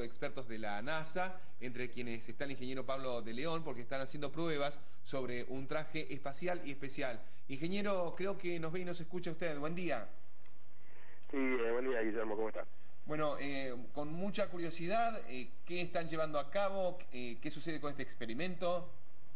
de expertos de la NASA, entre quienes está el ingeniero Pablo de León, porque están haciendo pruebas sobre un traje espacial y especial. Ingeniero, creo que nos ve y nos escucha usted. Buen día. Sí, buen día, Guillermo, ¿cómo estás? Bueno, con mucha curiosidad, ¿qué están llevando a cabo? ¿Qué sucede con este experimento?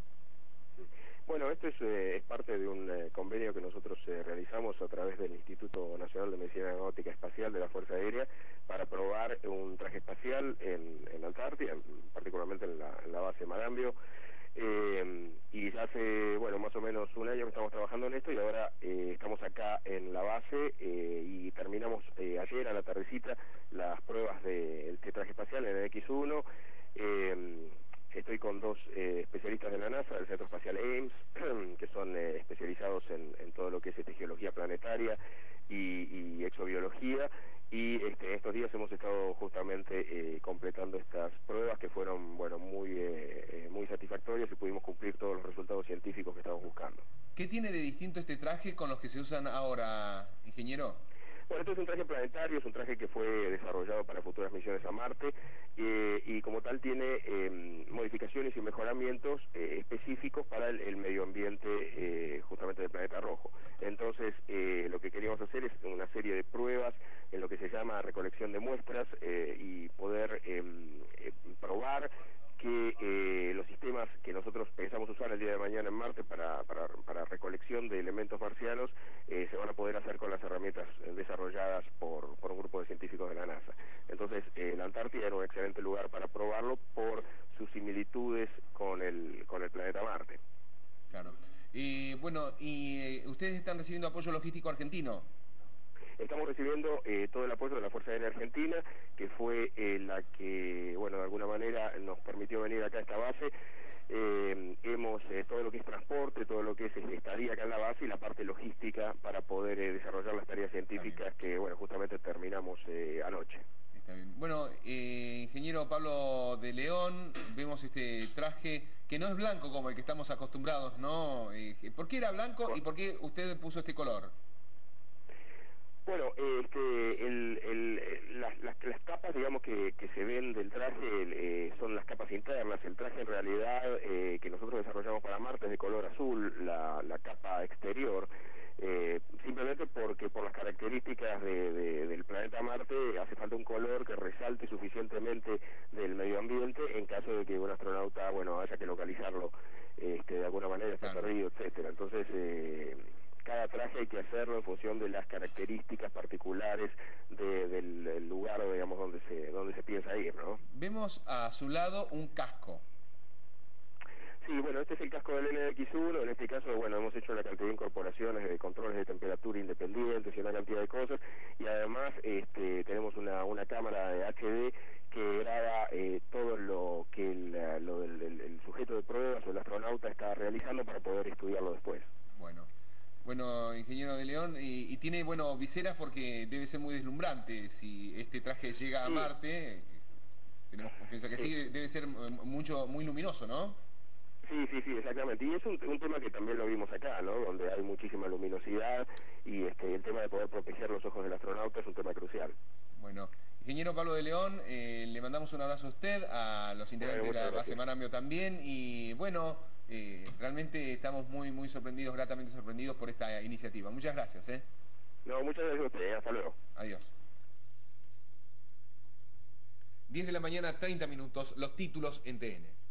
Bueno, esto es parte de un convenio que nosotros realizamos a través del Instituto Nacional de Medicina Aeronáutica Espacial de la Fuerza Aérea para probar un traje espacial en la Antártida, particularmente en la base Marambio. Y ya hace, bueno, más o menos un año que estamos trabajando en esto y ahora estamos acá en la base y terminamos ayer a la tardecita las pruebas de este traje espacial en el X1. Estoy con dos especialistas de la NASA, del Centro Espacial Ames, que son especializados en todo lo que es geología planetaria y exobiología, y estos días hemos estado justamente completando estas pruebas que fueron, bueno, muy satisfactorias y pudimos cumplir todos los resultados científicos que estamos buscando. ¿Qué tiene de distinto este traje con los que se usan ahora, ingeniero? Bueno, esto es un traje planetario, es un traje que fue desarrollado para futuras misiones a Marte y como tal tiene modificaciones y mejoramientos específicos para el medio ambiente justamente del planeta rojo. Entonces, lo que queríamos hacer es una serie de pruebas en lo que se llama recolección de muestras y poder probar que los sistemas que nosotros pensamos usar el día de mañana en Marte para recolección de elementos marcianos se van a poder hacer con las herramientas desarrolladas por un grupo de científicos de la NASA. Entonces, la Antártida era un excelente lugar para probarlo por sus similitudes con el planeta Marte. Claro. Bueno, ¿ustedes están recibiendo apoyo logístico argentino? Estamos recibiendo todo el apoyo de la Fuerza Aérea Argentina, que fue la que, bueno, de alguna manera nos permitió venir acá a esta base. Hemos todo lo que es transporte, todo lo que es estadía acá en la base y la parte logística para poder desarrollar las tareas científicas que, bueno, justamente terminamos anoche. Está bien. Bueno, ingeniero Pablo de León, vemos este traje que no es blanco como el que estamos acostumbrados, ¿no? ¿Por qué era blanco y por qué usted puso este color? Bueno, las capas, digamos, que se ven del traje son las capas internas. El traje en realidad que nosotros desarrollamos para Marte es de color azul, la capa exterior, simplemente porque por las características del planeta Marte hace falta un color que resalte suficientemente del medio ambiente en caso de que un astronauta, bueno, haya que localizarlo de alguna manera, está perdido, etcétera. Entonces, cada traje hay que hacerlo en función de las características particulares del lugar, digamos, donde se piensa ir, ¿no? Vemos a su lado un casco. Sí, bueno, este es el casco del NX1, en este caso, bueno, hemos hecho una cantidad de incorporaciones de controles de temperatura independientes y una cantidad de cosas, y además tenemos una cámara de HD que graba todo lo que el sujeto de pruebas o el astronauta está realizando para poder estudiarlo después. Bueno, ingeniero de León, y tiene, bueno, viseras porque debe ser muy deslumbrante. Si este traje llega a Marte, tenemos confianza que sí, debe ser muy luminoso, ¿no? Sí, exactamente. Y es un tema que también lo vimos acá, ¿no? Donde hay muchísima luminosidad y el tema de poder proteger los ojos del astronauta es un tema crucial. Bueno, ingeniero Pablo de León, le mandamos un abrazo a usted, a los integrantes de la base Marambio también, y bueno, realmente estamos muy sorprendidos, gratamente sorprendidos por esta iniciativa. Muchas gracias, ¿eh? No, muchas gracias a usted, hasta luego. Adiós. 10 de la mañana, 30 minutos, los títulos en TN.